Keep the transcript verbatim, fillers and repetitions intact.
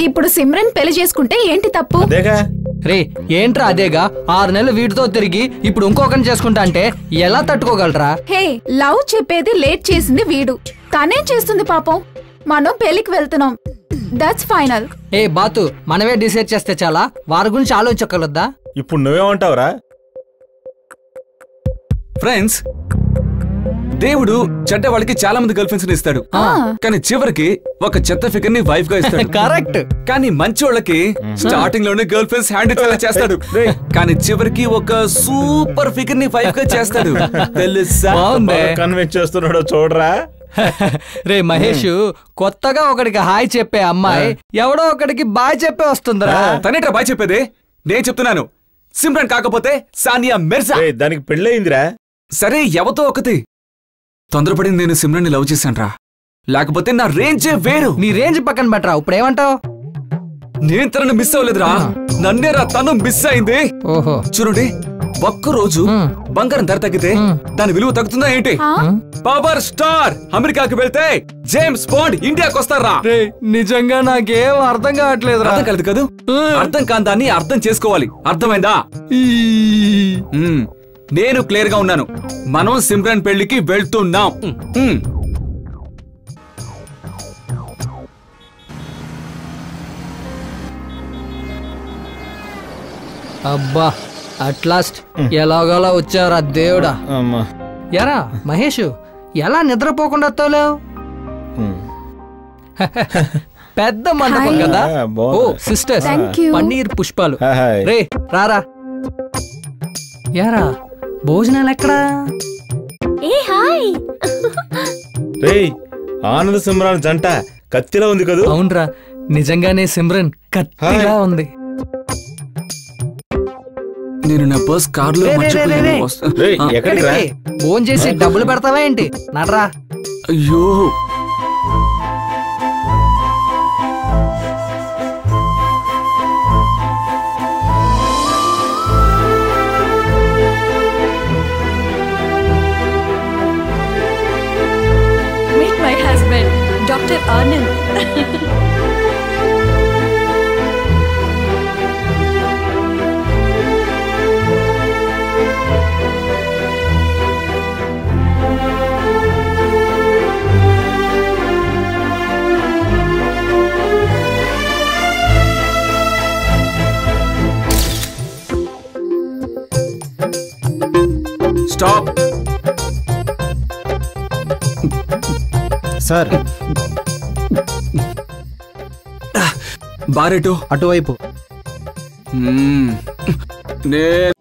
ఇప్పుడు సిమ్రన్ పెళ్లి చేసుకుంటే ఏంటి తప్పు? రే ఏంట్రా అదేగా ఆరు నెలలు వీటితో తిరిగి ఇప్పుడు ఇంకొకరిని చేసుకుంటా అంటే ఎలా తట్టుకోగలరా? హే లవ్ చెప్పేది లేట్ చేసింది వీడు, తనేం చేస్తుంది పాపం. మనం పెళ్లికి వెళ్తున్నాం, దట్స్ ఫైనల్. ఏ బాతు మనమే డిసైడ్ చేస్తే చాలా, వారి గురించి ఆలోచించగలద్దా? ఇప్పుడు నువ్వేమంటావురా? ఫ్రెండ్స్, దేవుడు చెడ్డ వాళ్ళకి చాలా మంది గర్ల్ ఫ్రెండ్స్ ఇస్తాడు, కానీ చివరికి ఒక చెత్త ఫిగర్ ని వైఫ్ గా ఇస్తాడు. కరెక్ట్. కానీ మంచి వాళ్ళకి స్టార్టింగ్ లోనే గర్ల్ ఫ్రెండ్స్ హ్యాండ్ ఇచ్చేలా చేస్తాడు, కానీ చివరికి ఒక సూపర్ ఫిగర్ ని వైఫ్ గా చేస్తాడు. తెలుసా? కన్విన్స్ చేస్తున్నాడో చూడరా. రే మహేష్, కొత్తగా ఒకడికి హాయ్ చెప్పే అమ్మాయి ఎవడో ఒకడికి బాయ్ చెప్పే వస్తుందిరా. తనేట్రా బాయ్ చెప్పేది? నేను చెప్తున్నాను, సిమ్రన్ కాకపోతే సానియా మిర్జా. దానికి పెళ్ళయిందిరా. సరే ఎవతో ఒకటి. తొందరపడి నేను సిమ్రన్ ని లవ్ చేశాను రా, లేకపోతే నా రేంజే వేరు. నీ రేంజ్ పక్కన పెట్టరా, ఇప్పుడు ఏమంటావు? నేను తనను మిస్ అవ్వలేదురా, నన్నేరా తను మిస్ అయింది. ఓహో చూడండి, ఒక్క రోజు బంగారం ధర తగ్గితే దాని విలువ తగ్గుతుందా ఏంటి? పవర్ స్టార్ అమెరికాకి వెళ్తే జేమ్స్ బాండ్ ఇండియాకి వస్తారా? నిజంగా నాకేం అర్థం కావట్లేదు. అర్థం కాలేదు కదా, అర్థం కాని దాన్ని అర్థం చేసుకోవాలి, అర్థమైందా? నేను క్లియర్ గా ఉన్నాను, మనం సిమ్రన్ పెళ్లికి వెళ్తున్నాం. అబ్బా అట్లాస్ట్ ఎలాగోలా వచ్చారా దేవుడా. ఎరా మహేష్, ఎలా నిద్రపోకుండా తోలేవు? పెద్ద మండపం కదా. ఓ సిస్టర్స్, పన్నీర్ పుష్పాలు. రే రారా. యారా భోజనాలు ఎక్కడా? ఏ హాయ్. రేయ్, ఆనంద్ సిమ్రన్ జంట కత్తిలా ఉంది కదా. అవునరా, నిజంగానే సిమ్రన్ కత్తిలా ఉంది. నేను నా పర్స్ కార్ లో ఫోన్ చేసి డబ్బులు పెడతావా ఏంటి? నడరా. అయ్యో Meet my husband, Doctor Anand. Stop sir. బారెటు అటువైపు. నేను